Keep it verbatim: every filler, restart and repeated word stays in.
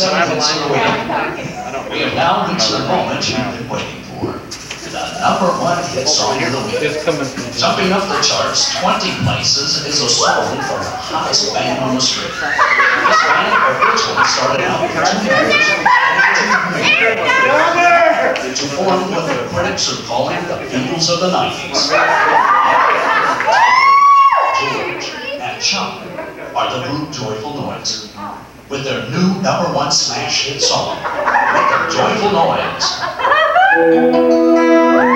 seven hits in a week. We have now reached the moment you've been waiting for. The number one hit song of the week. Jumping up the charts twenty places is a song from the hottest band on the street. This band originally started out with two members to form what the critics are calling the Beatles of the nineties. George and Chuck are the group Joyful Noise. With their new number one smash hit song, make a joyful noise.